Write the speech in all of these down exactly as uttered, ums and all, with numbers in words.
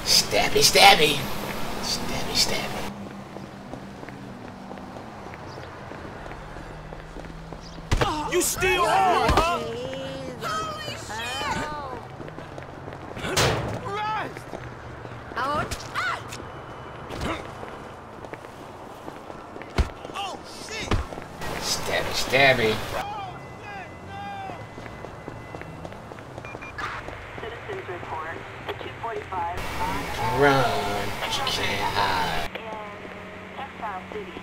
Stabby, stabby. Stabby, stabby. You still hard, huh? Out. Oh shit! Stabby, stabby. Citizens report at two forty-five You can run, but you can't hide. in Textile City.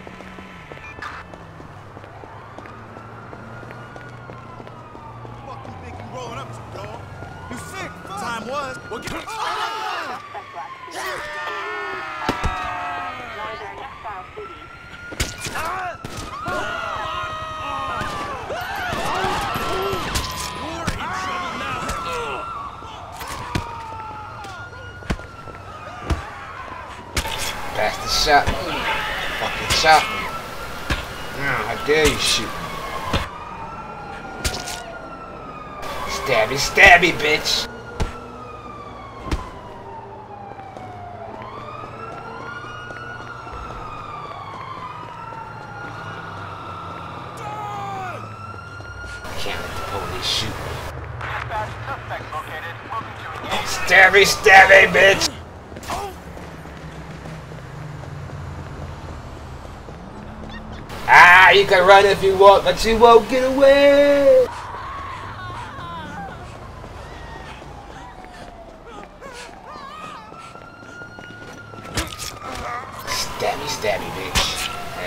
Fuck you think you rolling up to, dog? You sick? Time was. Well, get. Oh! Suspect last seen in northern Textile City. You're in trouble now. Bastard shot me. Fucking shot me. Now, how dare you shoot me? Stabby, stabby, bitch. Can't let the police shoot me. Stabby, stabby, bitch. Ah, you can run if you want, but you won't get away. Stabby, stabby, bitch.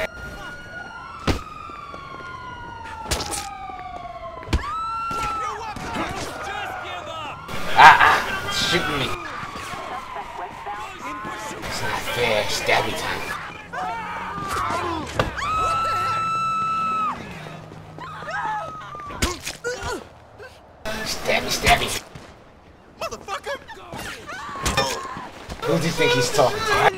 Ah, ah, it's shooting me. It's not fair. Stabby time. Stabby, stabby. Motherfucker! Who do you think he's talking to?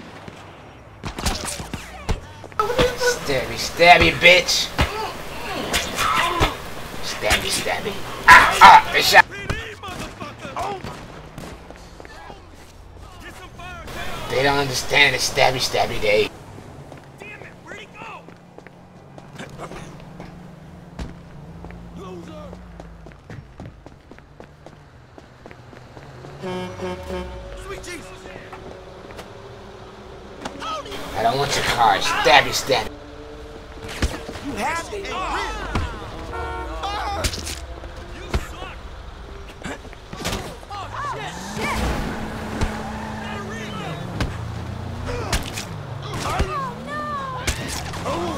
Stabby, stabby, bitch. Stabby, stabby. Ah, ah, they shot. They don't understand it's stabby, stabby day. Damn it, where'd he go? Loser! Sweet Jesus! I don't want your car. Stabby, stabby. You have it. You suck. Oh shit! Oh no! Oh!